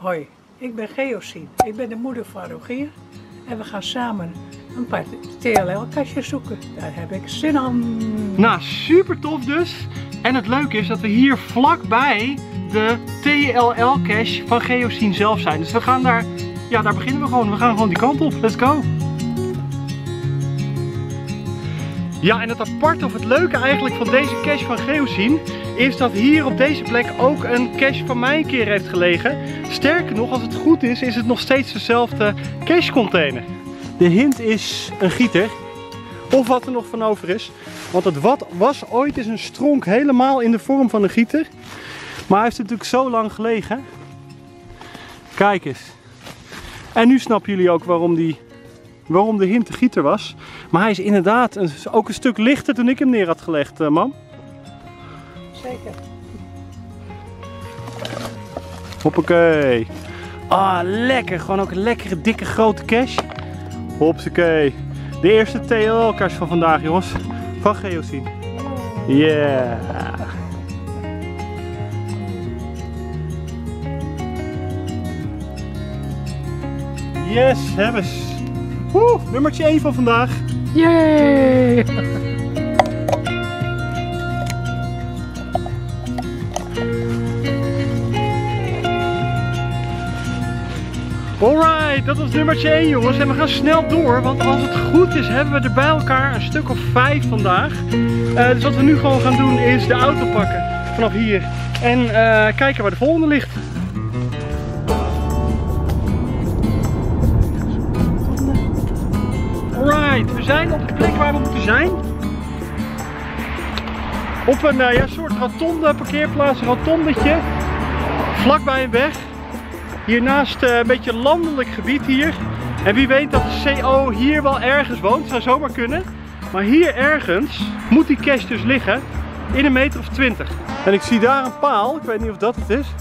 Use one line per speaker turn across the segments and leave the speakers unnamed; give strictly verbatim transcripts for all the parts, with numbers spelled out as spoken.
Hoi, ik ben Geosien. Ik ben de moeder van Rogier. En we gaan samen een paar T L L-kastjes zoeken. Daar heb ik zin aan.
Nou, super tof dus. En het leuke is dat we hier vlakbij de T L L-cache van Geosien zelf zijn. Dus we gaan daar, ja, daar beginnen we gewoon. We gaan gewoon die kant op. Let's go. Ja, en het aparte of het leuke eigenlijk van deze cache van Geosien is dat hier op deze plek ook een cache van mij een keer heeft gelegen. Sterker nog, als het goed is, is het nog steeds dezelfde cache container. De hint is een gieter, of wat er nog van over is. Want het wat was ooit eens een stronk helemaal in de vorm van een gieter. Maar hij heeft natuurlijk zo lang gelegen. Kijk eens. En nu snappen jullie ook waarom, die, waarom de hint de gieter was. Maar hij is inderdaad een, ook een stuk lichter toen ik hem neer had gelegd, uh, mam.
Zeker.
Hoppakee. Ah, lekker. Gewoon ook een lekkere, dikke, grote cache. Hoppakee. De eerste T L L-cache van vandaag, jongens. Van Geosien. Yeah. Yes, hebben ze. Woe, nummertje één van vandaag.
Yay!
Alright, dat was nummertje één, jongens. En we gaan snel door, want als het goed is hebben we er bij elkaar een stuk of vijf vandaag. Uh, dus wat we nu gewoon gaan doen is de auto pakken vanaf hier en uh, kijken waar de volgende ligt. Alright, we zijn op de plek waar we moeten zijn. Op een uh, ja, soort rotonde, parkeerplaats, een rotondetje, vlakbij een weg. Hiernaast uh, een beetje landelijk gebied hier. En wie weet dat de C O hier wel ergens woont, zou zomaar kunnen. Maar hier ergens moet die cache dus liggen in een meter of twintig. En ik zie daar een paal, ik weet niet of dat het is.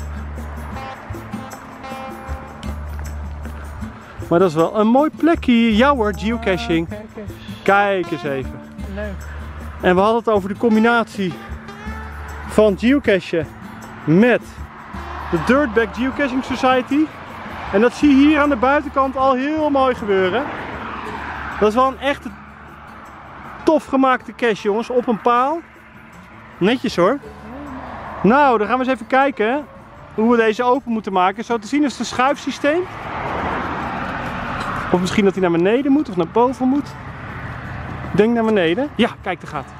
Maar dat is wel een mooi plekje. Ja hoor, geocaching.
Kijk eens.
Kijk eens even.
Leuk.
En we hadden het over de combinatie van geocachen met de Dirtbag Geocaching Society. En dat zie je hier aan de buitenkant al heel mooi gebeuren. Dat is wel een echte tof gemaakte cache, jongens, op een paal. Netjes hoor. Nou, dan gaan we eens even kijken hoe we deze open moeten maken. Zo te zien is het een schuifsysteem. Of misschien dat hij naar beneden moet of naar boven moet. Ik denk naar beneden. Ja, kijk, daar gaat hij.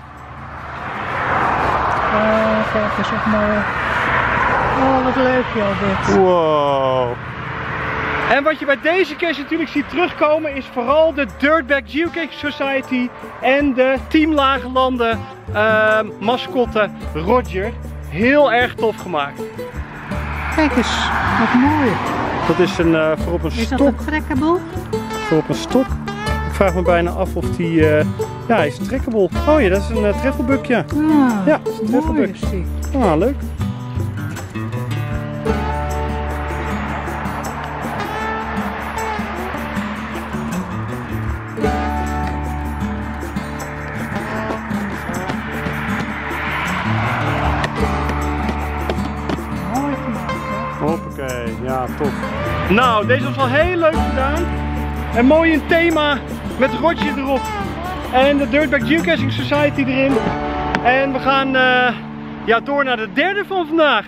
Uh, kijk eens op mooi. Oh, wat leuk joh dit.
Wow. En wat je bij deze cache natuurlijk ziet terugkomen is vooral de Dirtbag Geocaching Society en de Team Lage Landen uh, mascotte Roger. Heel erg tof gemaakt.
Kijk eens, wat mooi.
Dat is een, uh, voor op een
Is
stok.
dat een trackable?
Voor op een stok. Ik vraag me bijna af of die, uh, ja, hij is trackable. Oh ja, dat is een uh, treffelbuk, ja.
Ah,
Ja, dat is een
mooi
treffelbuk.
is die.
Ah, leuk.
Mooi gemaakt hè.
Hoppakee, ja, tof. Nou, deze was wel heel leuk gedaan. En mooi een thema met Roger erop. En de Dirtbag Geocaching Society erin. En we gaan uh, ja, door naar de derde van vandaag.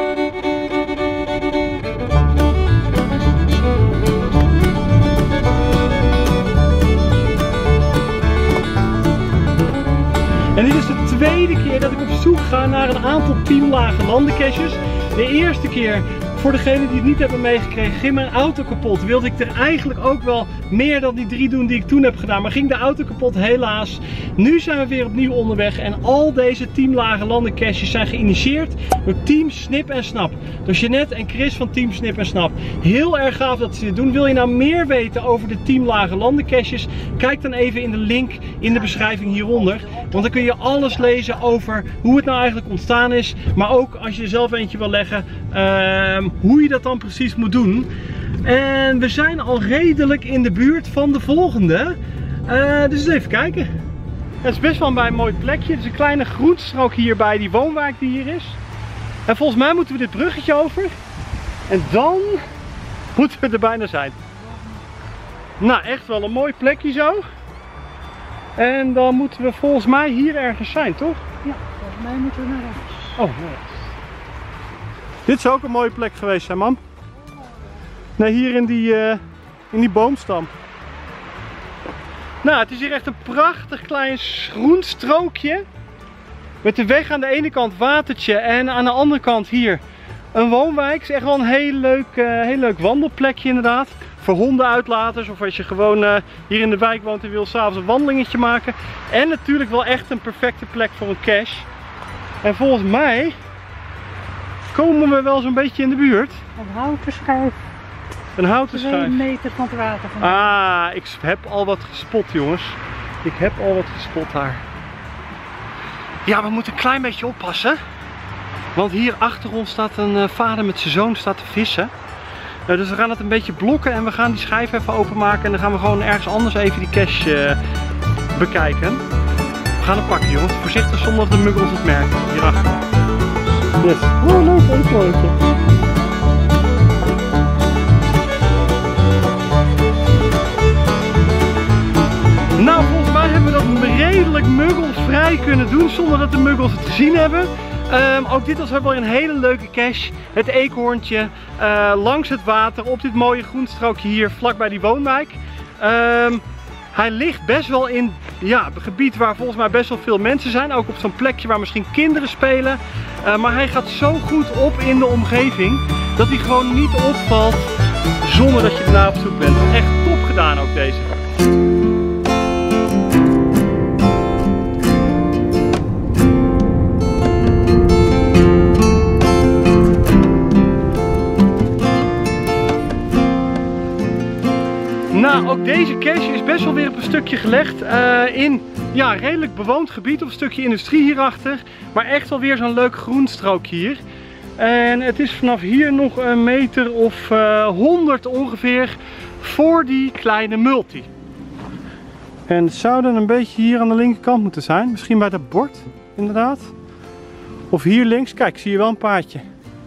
En dit is de tweede keer dat ik op zoek ga naar een aantal Team Lage Landen caches. De eerste keer, voor degenen die het niet hebben meegekregen, ging mijn auto kapot. Wilde ik er eigenlijk ook wel meer dan die drie doen die ik toen heb gedaan. Maar ging de auto kapot, helaas. Nu zijn we weer opnieuw onderweg. En al deze Team Lage Landen caches zijn geïnitieerd door Team Snip en Snap. Door Jeanette en Chris van Team Snip en Snap. Heel erg gaaf dat ze dit doen. Wil je nou meer weten over de Team Lage Landen caches? Kijk dan even in de link in de beschrijving hieronder. Want dan kun je alles lezen over hoe het nou eigenlijk ontstaan is. Maar ook als je zelf eentje wil leggen, uh, hoe je dat dan precies moet doen. En we zijn al redelijk in de buurt van de volgende. Uh, dus even kijken. Het is best wel bij een mooi plekje. Het is een kleine groenstrook hier bij die woonwijk die hier is. En volgens mij moeten we dit bruggetje over. En dan Moeten we er bijna zijn. Nou, echt wel een mooi plekje zo. En dan moeten we volgens mij hier ergens zijn, toch?
Ja, volgens mij moeten we naar rechts.
Oh, nee. Dit is ook een mooie plek geweest, hè, mam? Nee, hier in die, uh, in die boomstam. Nou, het is hier echt een prachtig klein groen strookje. Met de weg aan de ene kant watertje en aan de andere kant hier een woonwijk. Het is echt wel een heel leuk, uh, heel leuk wandelplekje inderdaad. Voor hondenuitlaters of als je gewoon uh, hier in de wijk woont en wil s'avonds een wandelingetje maken. En natuurlijk wel echt een perfecte plek voor een cache. En volgens mij komen we wel zo'n beetje in de buurt.
Een houten schijf.
Een houten schijf.
Twee meter van het water vandaan.
Ah, ik heb al wat gespot, jongens. Ik heb al wat gespot daar. Ja, we moeten een klein beetje oppassen. Want hier achter ons staat een uh, vader met zijn zoon staat te vissen. Uh, dus we gaan het een beetje blokken en we gaan die schijf even openmaken. En dan gaan we gewoon ergens anders even die cache uh, bekijken. We gaan hem pakken, jongens. Voorzichtig zonder dat de muggels het merken. Hierachter. Yes. Oh, leuk, eekhoorntje. Nou, volgens mij hebben we dat redelijk muggelvrij kunnen doen zonder dat de muggels het gezien hebben. Um, ook dit was wel een hele leuke cache. Het eekhoorntje uh, langs het water op dit mooie groenstrookje hier vlakbij die woonwijk. Um, hij ligt best wel in ja, een gebied waar volgens mij best wel veel mensen zijn. Ook op zo'n plekje waar misschien kinderen spelen. Uh, maar hij gaat zo goed op in de omgeving dat hij gewoon niet opvalt zonder dat je ernaar op zoek bent. Echt top gedaan ook deze. Nou, ook deze cache is best wel weer op een stukje gelegd uh, in ja, redelijk bewoond gebied, of een stukje industrie hierachter. Maar echt wel weer zo'n leuk groenstrookje hier. En het is vanaf hier nog een meter of uh, honderd ongeveer voor die kleine multi. En het zou dan een beetje hier aan de linkerkant moeten zijn. Misschien bij dat bord, inderdaad. Of hier links. Kijk, zie je wel een paadje.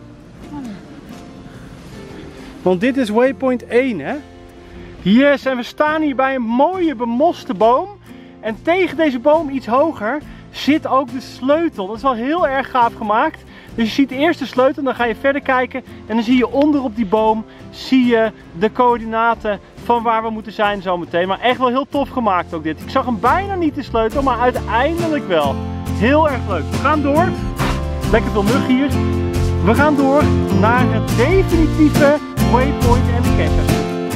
Want dit is waypoint één, hè? Yes, en we staan hier bij een mooie bemoste boom. En tegen deze boom iets hoger zit ook de sleutel. Dat is wel heel erg gaaf gemaakt. Dus je ziet eerst de sleutel, dan ga je verder kijken. En dan zie je onder op die boom zie je de coördinaten van waar we moeten zijn zometeen. Maar echt wel heel tof gemaakt ook dit. Ik zag hem bijna niet de sleutel, maar uiteindelijk wel. Heel erg leuk. We gaan door. Lekker veel mug hier. We gaan door naar het definitieve waypoint en de cache.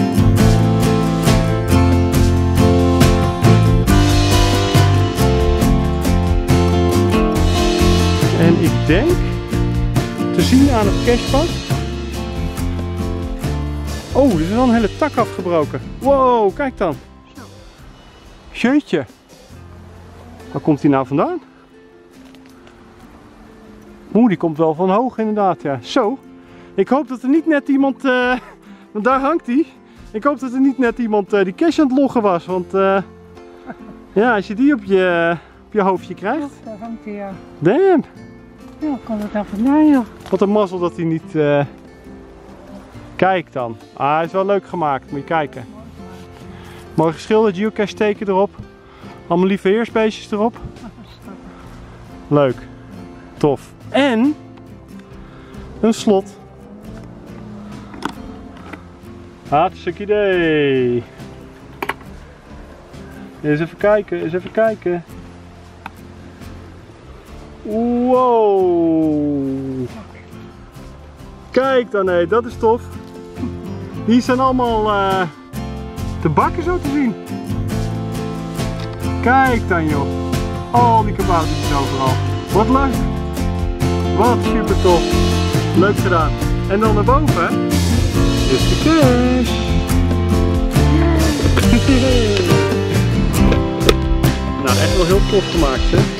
En ik denk te zien aan het cachepad. Oh, er is wel een hele tak afgebroken. Wow, kijk dan. Jeetje. Waar komt die nou vandaan? Oeh, die komt wel van hoog inderdaad, ja. Zo. Ik hoop dat er niet net iemand... Uh, want daar hangt die. Ik hoop dat er niet net iemand uh, die cache aan het loggen was. Want uh, ja, als je die op je, op je hoofdje krijgt.
Daar hangt hij, ja.
Damn.
Ja, komt het nou vandaan, joh.
Wat een mazzel dat hij niet... Uh... Kijk dan. Ah, hij is wel leuk gemaakt. Moet je kijken. Mooi geschilderd geocache teken erop. Allemaal lieve heersbeestjes erop. Leuk. Tof. En een slot. Hartstikke idee. Eens even kijken, eens even kijken. Wow. Kijk dan, hé, dat is tof. Die zijn allemaal uh, te bakken zo te zien. Kijk dan, joh. Al die kaboutertjes overal. Wat leuk. Wat super tof. Leuk gedaan. En dan naar boven is de cache. Nou, echt wel heel tof gemaakt, hè.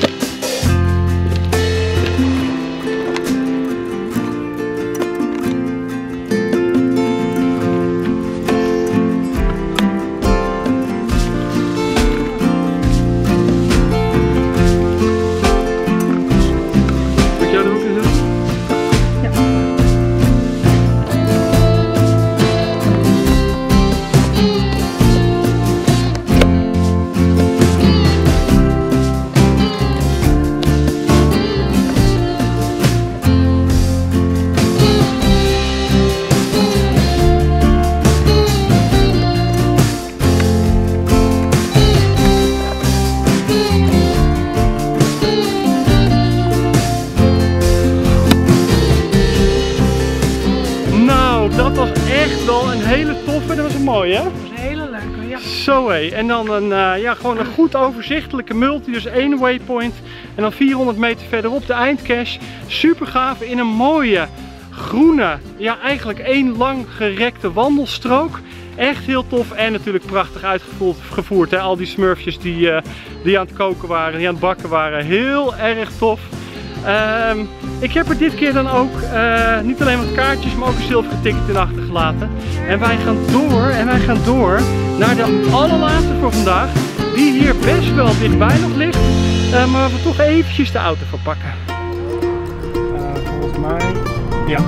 wel een hele toffe. Dat was een mooie, hè?
Dat is een hele leuke, ja.
Zo hé. En dan een, uh, ja, gewoon een goed overzichtelijke multi. Dus één waypoint. En dan vierhonderd meter verderop de eindcache. Super gaaf in een mooie groene, ja eigenlijk één lang gerekte wandelstrook. Echt heel tof en natuurlijk prachtig uitgevoerd. Hè? Al die smurfjes die, uh, die aan het koken waren, die aan het bakken waren. Heel erg tof. Um, ik heb er dit keer dan ook uh, niet alleen wat kaartjes, maar ook een zilveren ticket in achtergelaten. En wij gaan door, en wij gaan door naar de allerlaatste voor vandaag. Die hier best wel dichtbij nog ligt. Uh, maar we toch eventjes de auto van pakken. Uh, volgens mij... Ja.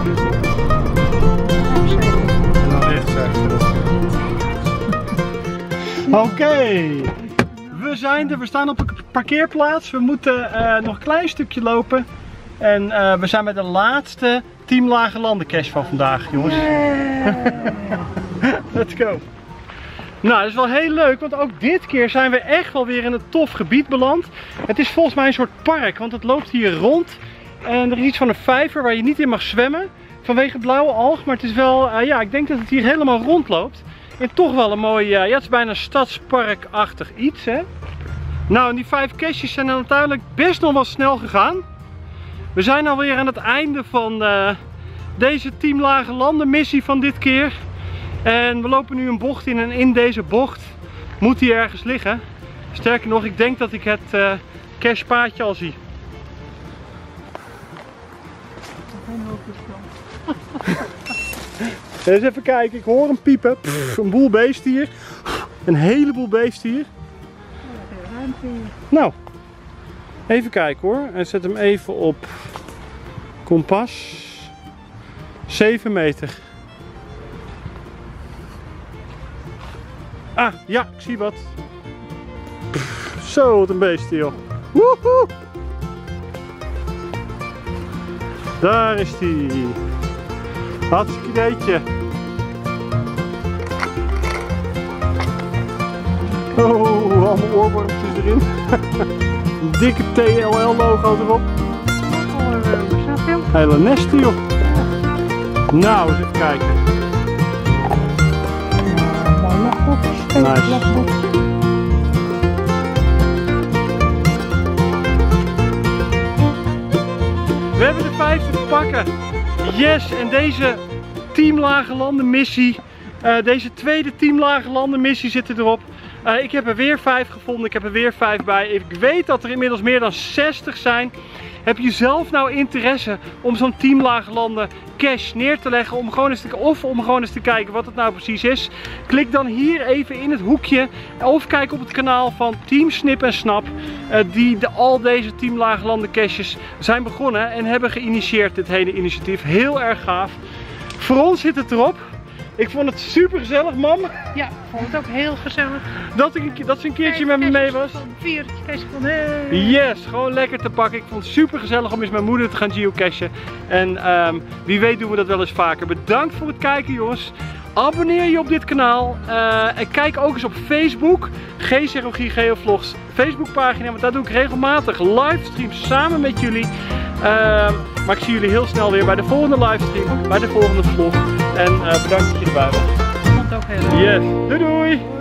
En dan rechts. Oké. Okay. We zijn er, we staan op een parkeerplaats. We moeten uh, nog een klein stukje lopen. En uh, we zijn bij de laatste Team Lage Landen cache van vandaag, jongens. Yeah. Let's go. Nou, dat is wel heel leuk, want ook dit keer zijn we echt wel weer in een tof gebied beland. Het is volgens mij een soort park, want het loopt hier rond. En er is iets van een vijver waar je niet in mag zwemmen vanwege blauwe alg. Maar het is wel, uh, ja, ik denk dat het hier helemaal rondloopt. En toch wel een mooi, uh, ja, het is bijna een stadsparkachtig iets, hè. Nou, en die vijf caches zijn dan uiteindelijk best nog wel snel gegaan. We zijn alweer aan het einde van uh, deze Team Lage Landen missie van dit keer. En we lopen nu een bocht in en in deze bocht moet hij ergens liggen. Sterker nog, ik denk dat ik het uh, cachepaadje al zie. Eens even kijken, ik hoor hem piepen. Pff, een boel beesten hier. Een heleboel beesten hier. Nou, even kijken hoor. En zet hem even op kompas. zeven meter. Ah, ja, ik zie wat. Pff, zo, wat een beest joh. Woehoe! Daar is die. Hartstikke ideetje. Oh, allemaal oorwormpjes erin. Een dikke T L L logo erop. Hele nesten joh. Nou, eens even kijken. Nice. We hebben de vijfde te pakken. Yes, en deze Team Lage Landen missie, uh, deze tweede Team Lage Landen missie zit erop. Uh, ik heb er weer vijf gevonden, ik heb er weer vijf bij. Ik weet dat er inmiddels meer dan zestig zijn. Heb je zelf nou interesse om zo'n Team Lage Landen cache neer te leggen om gewoon eens te, of om gewoon eens te kijken wat het nou precies is? Klik dan hier even in het hoekje of kijk op het kanaal van Team Snip en Snap uh, die de, al deze Team Lage Landen caches zijn begonnen en hebben geïnitieerd dit hele initiatief. Heel erg gaaf. Voor ons zit het erop. Ik vond het super gezellig, mam.
Ja, ik vond het ook heel gezellig.
Dat, ik, dat ze een keertje met me mee was.
Vier caches van hey.
Yes, gewoon lekker te pakken. Ik vond het super gezellig om eens met moeder te gaan geocachen. En um, wie weet doen we dat wel eens vaker. Bedankt voor het kijken, jongens. Abonneer je op dit kanaal. Uh, en kijk ook eens op Facebook. G C R O G Geovlogs Facebookpagina. Want daar doe ik regelmatig livestreams samen met jullie. Uh, maar ik zie jullie heel snel weer bij de volgende livestream. Bij de volgende vlog. En uh, bedankt dat je erbij was.
Ik vond het ook heel leuk.
Yes. Doei doei.